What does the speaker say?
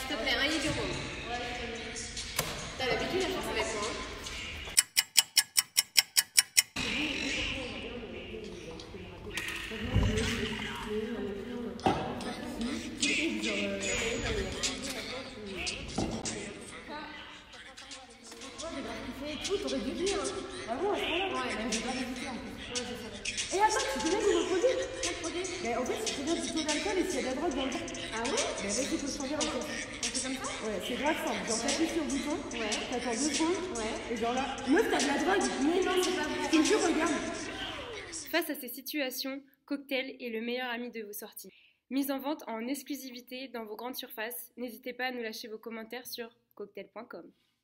te plaît, un lit du rhum. T'as l'habitude à faire ça avec moi. T'aurais dû dire. Ah bon, ouais, j'ai pas révisé en plus. Et attends, tu connais le produit? Quel produit? Mais en fait, c'est bien du taux d'alcool et s'il y a de la drogue dans le temps. Ah ouais? Mais vas-y, faut changer en fait. On fait comme ça? Ouais, c'est grave simple. Genre, t'appuies sur le bouton, t'attends 2 secondes, et genre là, meuf, t'as de la drogue. Mais non, c'est pas vrai. Je te jure, regarde. Face à ces situations, Cocktail est le meilleur ami de vos sorties. Mise en vente en exclusivité dans vos grandes surfaces, n'hésitez pas à nous lâcher vos commentaires sur cocktail.com.